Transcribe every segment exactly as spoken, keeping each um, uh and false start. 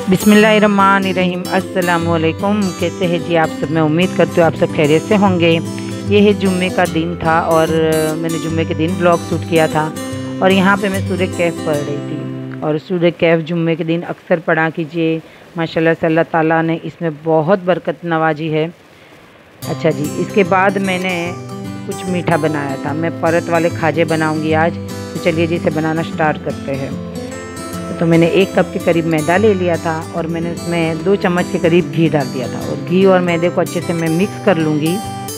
बिस्मिल्लाहिर्रहमानिर्रहीम। अस्सलामुअलैकुम। कैसे हैं जी आप सब? मैं उम्मीद करती हूँ आप सब खैरियत से होंगे। ये है जुम्मे का दिन था और मैंने जुम्मे के दिन ब्लॉग शूट किया था और यहाँ पे मैं सूरह कैफ पढ़ रही थी। और सूरह कैफ जुम्मे के दिन अक्सर पढ़ा कीजिए, माशाल्लाह से अल्लाह ताला ने इसमें बहुत बरकत नवाजी है। अच्छा जी, इसके बाद मैंने कुछ मीठा बनाया था। मैं परत वाले खाजे बनाऊँगी आज, तो चलिए जी इसे बनाना स्टार्ट करते हैं। तो मैंने एक कप के करीब मैदा ले लिया था और मैंने उसमें दो चम्मच के करीब घी डाल दिया था और घी और मैदे को अच्छे से मैं मिक्स कर लूँगी।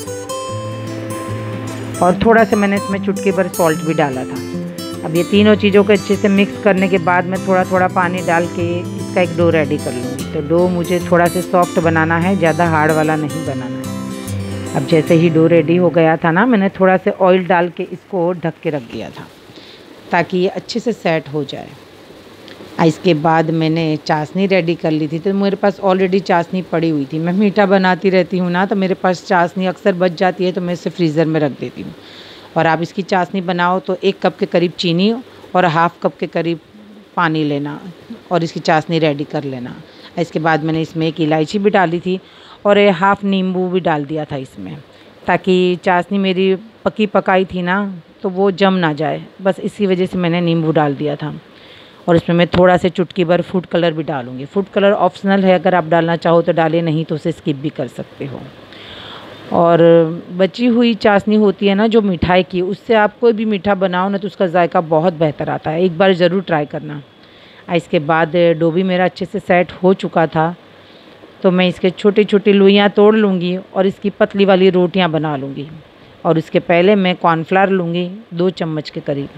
और थोड़ा सा मैंने इसमें चुटकी भर सॉल्ट भी डाला था। अब ये तीनों चीज़ों को अच्छे से मिक्स करने के बाद मैं थोड़ा थोड़ा पानी डाल के इसका एक डो रेडी कर लूँगी। तो डो मुझे थोड़ा सा सॉफ्ट बनाना है, ज़्यादा हार्ड वाला नहीं बनाना है। अब जैसे ही डो रेडी हो गया था ना, मैंने थोड़ा सा ऑयल डाल के इसको ढक के रख दिया था ताकि ये अच्छे से सेट हो जाए। इसके बाद मैंने चाशनी रेडी कर ली थी। तो मेरे पास ऑलरेडी चाशनी पड़ी हुई थी। मैं मीठा बनाती रहती हूँ ना, तो मेरे पास चाशनी अक्सर बच जाती है, तो मैं इसे फ्रीज़र में रख देती हूँ। और आप इसकी चाशनी बनाओ तो एक कप के करीब चीनी और हाफ़ कप के करीब पानी लेना और इसकी चाशनी रेडी कर लेना। इसके बाद मैंने इसमें एक इलायची भी डाली थी और एक हाफ़ नींबू भी डाल दिया था इसमें, ताकि चाशनी मेरी पकी पकाई थी ना तो वो जम ना जाए, बस इसी वजह से मैंने नींबू डाल दिया था। और इसमें मैं थोड़ा सा चुटकी भर फूड कलर भी डालूँगी। फूड कलर ऑप्शनल है, अगर आप डालना चाहो तो डालें, नहीं तो उसे स्किप भी कर सकते हो। और बची हुई चाशनी होती है ना जो मिठाई की, उससे आप कोई भी मीठा बनाओ ना तो उसका जायका बहुत बेहतर आता है। एक बार ज़रूर ट्राई करना। इसके बाद डो भी मेरा अच्छे से सेट हो चुका था, तो मैं इसके छोटी छोटी लोइयाँ तोड़ लूँगी और इसकी पतली वाली रोटियाँ बना लूँगी। और इसके पहले मैं कॉर्नफ्लावर लूँगी दो चम्मच के करीब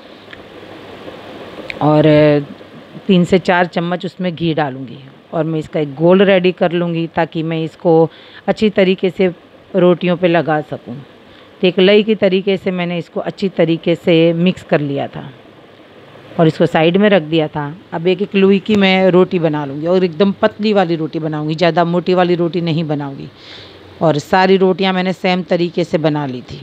और तीन से चार चम्मच उसमें घी डालूँगी और मैं इसका एक गोल रेडी कर लूँगी ताकि मैं इसको अच्छी तरीके से रोटियों पे लगा सकूँ। तो एक लई की तरीके से मैंने इसको अच्छी तरीके से मिक्स कर लिया था और इसको साइड में रख दिया था। अब एक एक लोई की मैं रोटी बना लूँगी और एकदम पतली वाली रोटी बनाऊँगी, ज़्यादा मोटी वाली रोटी नहीं बनाऊँगी। और सारी रोटियाँ मैंने सेम तरीके से बना ली थी।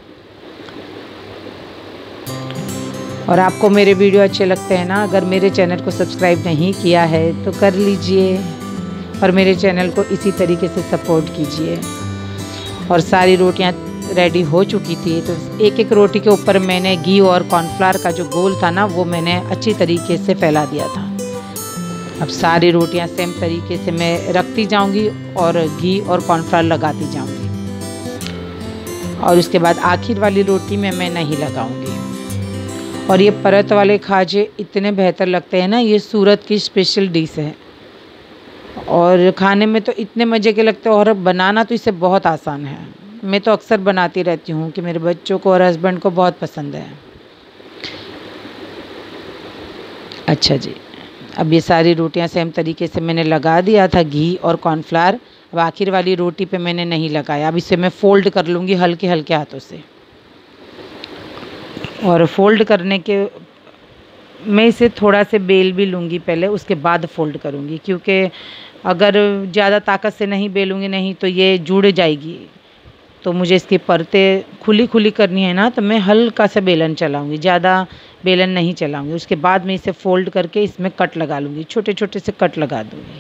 और आपको मेरे वीडियो अच्छे लगते हैं ना, अगर मेरे चैनल को सब्सक्राइब नहीं किया है तो कर लीजिए और मेरे चैनल को इसी तरीके से सपोर्ट कीजिए। और सारी रोटियां रेडी हो चुकी थी, तो एक एक रोटी के ऊपर मैंने घी और कॉर्नफ्लावर का जो गोल था ना वो मैंने अच्छी तरीके से फैला दिया था। अब सारी रोटियां सेम तरीके से मैं रखती जाऊंगी और घी और कॉर्नफ्लावर लगाती जाऊंगी। और उसके बाद आखिर वाली रोटी में मैं नहीं लगाऊंगी। और ये परत वाले खाजे इतने बेहतर लगते हैं ना, ये सूरत की स्पेशल डिश है और खाने में तो इतने मज़े के लगते हैं और बनाना तो इसे बहुत आसान है। मैं तो अक्सर बनाती रहती हूँ कि मेरे बच्चों को और हस्बैंड को बहुत पसंद है। अच्छा जी, अब ये सारी रोटियां सेम तरीके से मैंने लगा दिया था घी और कॉर्नफ्लावर। अब आखिर वाली रोटी पे मैंने नहीं लगाया। अब इसे मैं फ़ोल्ड कर लूँगी हल्के हल्के हाथों से। और फ़ोल्ड करने के मैं इसे थोड़ा से बेल भी लूँगी पहले, उसके बाद फ़ोल्ड करूँगी, क्योंकि अगर ज़्यादा ताकत से नहीं बेलूँगी नहीं तो ये जुड़ जाएगी। तो मुझे इसकी परतें खुली खुली करनी है ना, तो मैं हल्का सा बेलन चलाऊँगी, ज़्यादा बेलन नहीं चलाऊँगी। उसके बाद मैं इसे फ़ोल्ड करके इसमें कट लगा लूँगी, छोटे छोटे से कट लगा दूँगी।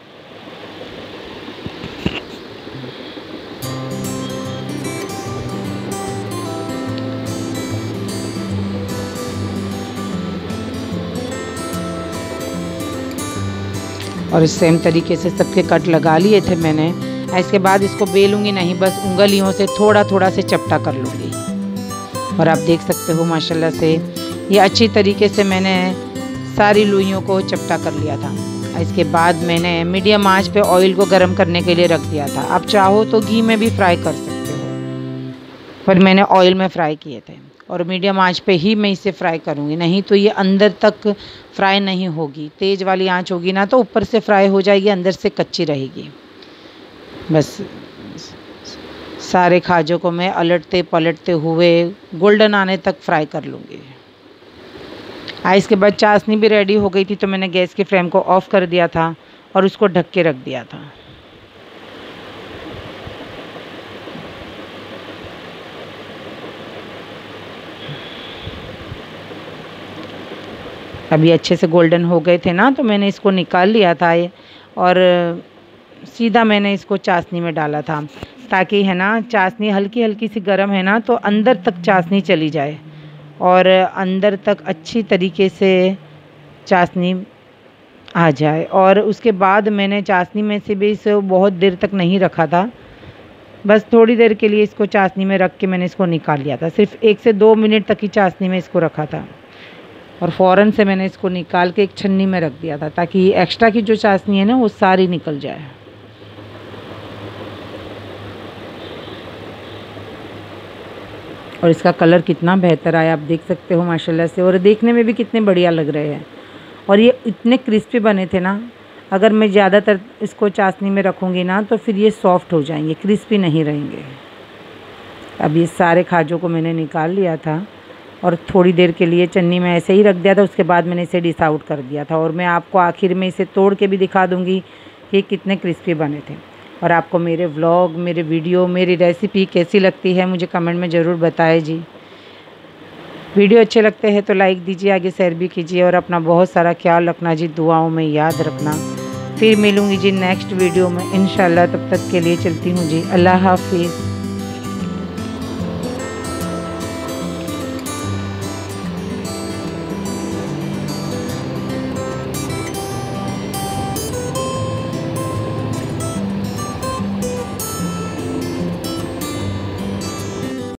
और सेम तरीके से सबके कट लगा लिए थे मैंने। इसके बाद इसको बेलूँगी नहीं, बस उंगलियों से थोड़ा थोड़ा से चपटा कर लूँगी। और आप देख सकते हो माशाल्लाह से ये अच्छी तरीके से मैंने सारी लोइयों को चपटा कर लिया था। इसके बाद मैंने मीडियम आंच पे ऑयल को गर्म करने के लिए रख दिया था। आप चाहो तो घी में भी फ्राई कर सकते हो, पर मैंने ऑयल में फ्राई किए थे और मीडियम आंच पे ही मैं इसे फ्राई करूँगी, नहीं तो ये अंदर तक फ्राई नहीं होगी। तेज़ वाली आंच होगी ना तो ऊपर से फ्राई हो जाएगी, अंदर से कच्ची रहेगी। बस सारे खाजों को मैं अलटते पलटते हुए गोल्डन आने तक फ्राई कर लूँगी। इसके बाद चाशनी भी रेडी हो गई थी, तो मैंने गैस की फ्लेम को ऑफ़ कर दिया था और उसको ढक के रख दिया था। अभी अच्छे से गोल्डन हो गए थे ना, तो मैंने इसको निकाल लिया था ये, और सीधा मैंने इसको चाशनी में डाला था, ताकि है ना चाशनी हल्की हल्की सी गर्म है ना, तो अंदर तक चाशनी चली जाए और अंदर तक अच्छी तरीके से चाशनी आ जाए। और उसके बाद मैंने चाशनी में से भी इसे बहुत देर तक नहीं रखा था, बस थोड़ी देर के लिए इसको चाशनी में रख के मैंने इसको निकाल लिया था। सिर्फ एक से दो मिनट तक ही चाशनी में इसको रखा था और फ़ौरन से मैंने इसको निकाल के एक छन्नी में रख दिया था, ताकि एक्स्ट्रा की जो चाशनी है ना वो सारी निकल जाए। और इसका कलर कितना बेहतर आया आप देख सकते हो माशाल्लाह से, और देखने में भी कितने बढ़िया लग रहे हैं। और ये इतने क्रिस्पी बने थे ना, अगर मैं ज़्यादातर इसको चाशनी में रखूँगी ना तो फिर ये सॉफ़्ट हो जाएंगे, क्रिस्पी नहीं रहेंगे। अब ये सारे खाजों को मैंने निकाल लिया था और थोड़ी देर के लिए चन्नी में ऐसे ही रख दिया था। उसके बाद मैंने इसे डिश आउट कर दिया था, और मैं आपको आखिर में इसे तोड़ के भी दिखा दूँगी कि कितने क्रिस्पी बने थे। और आपको मेरे व्लॉग, मेरे वीडियो, मेरी रेसिपी कैसी लगती है मुझे कमेंट में ज़रूर बताएं जी। वीडियो अच्छे लगते हैं तो लाइक दीजिए, आगे शेयर भी कीजिए, और अपना बहुत सारा ख्याल रखना जी, दुआओं में याद रखना। फिर मिलूँगी जी नेक्स्ट वीडियो में इंशाल्लाह, तब तक के लिए चलती हूँ जी, अल्लाह हाफिज़।